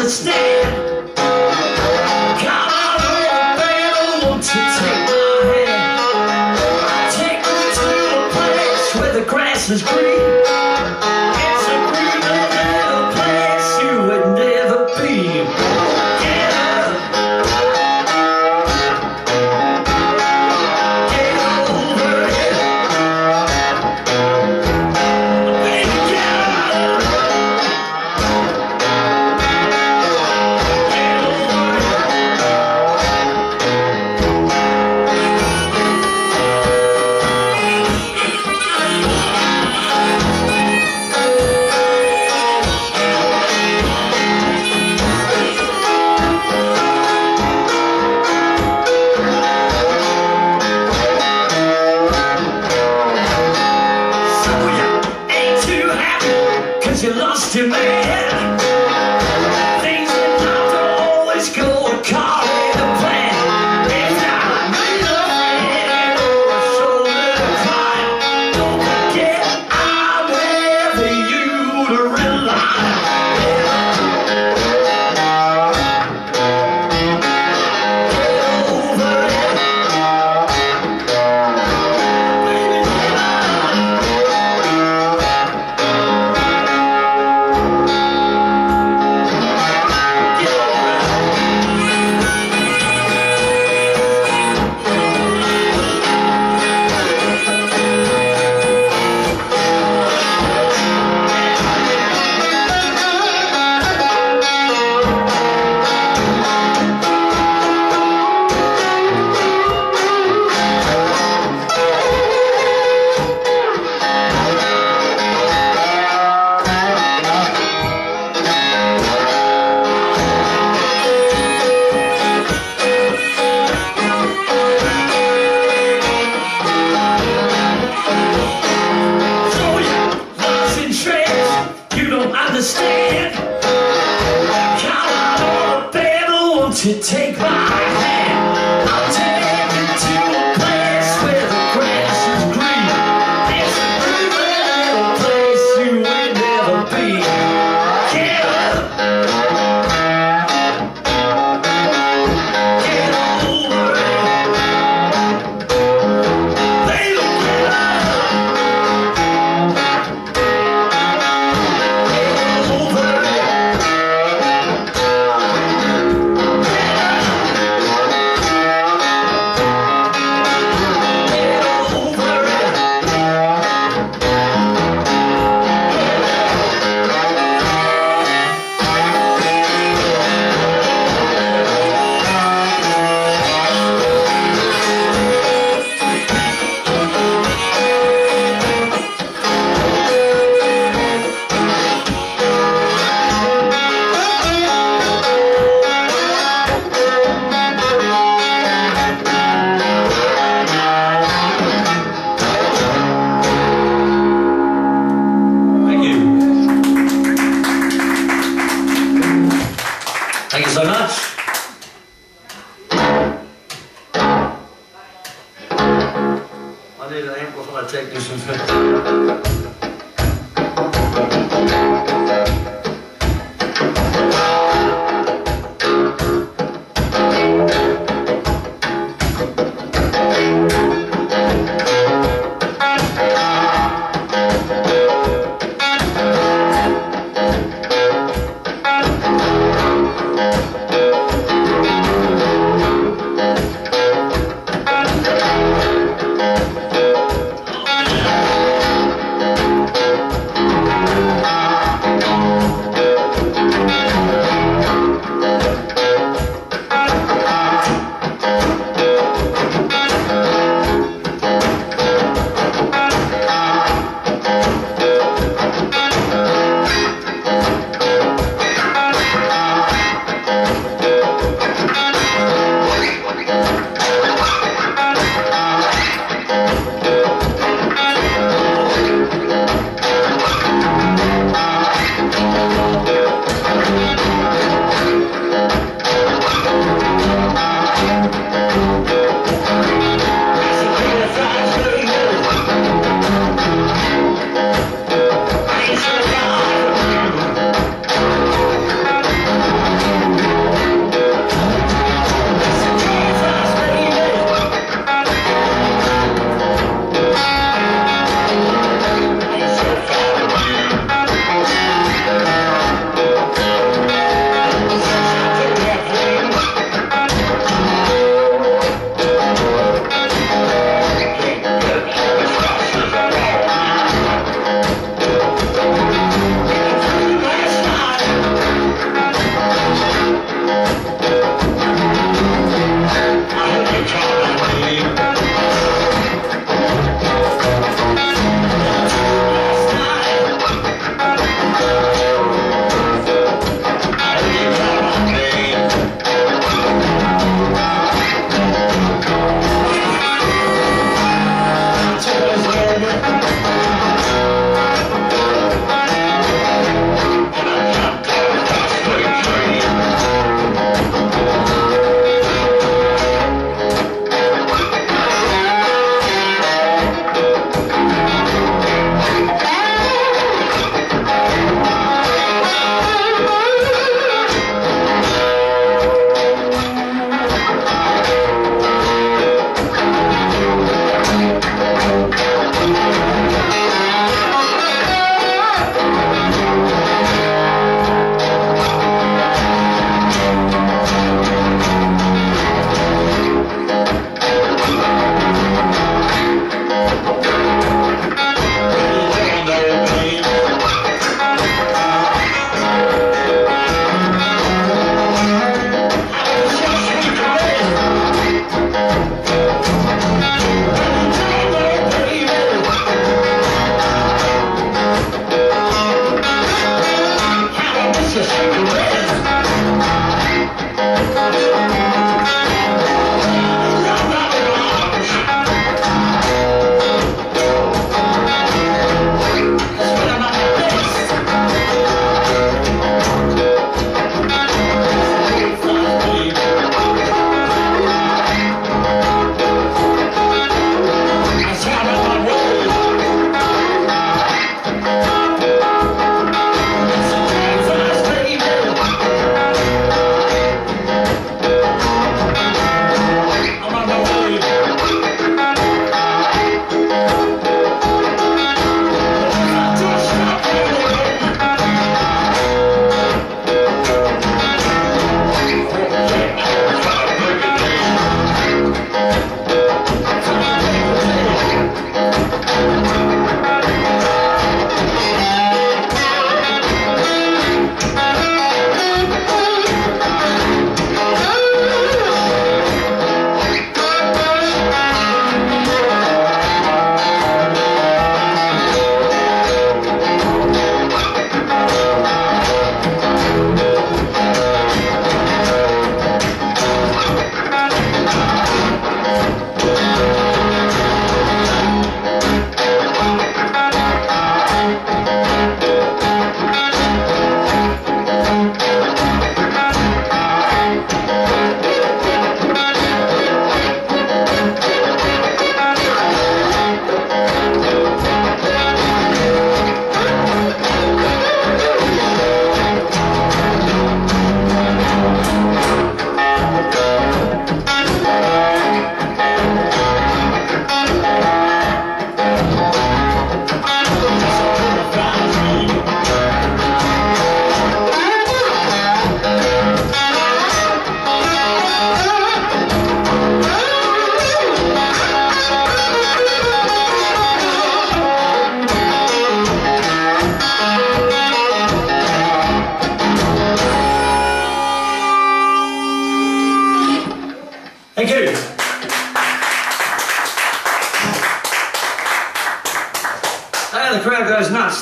understand. Come on, baby, won't you take my hand? Take me to a place where the grass is green. It's a greener little place you would never be. Get up, get over it. Baby, get up, get over you lost your man. Things in life don't always go according to plan. If I need a friend or a shoulder to cry, don't forget I'm there for you to rely on. Get over it. Baby, get on. Understand? Come on, baby, won't you take my hand? I'll take you to a place where the grass is green. It's a pretty little place you will never be. Get up, get over it. Baby, get Thank you so much. I need an amplifier technician for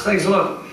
Thanks a lot.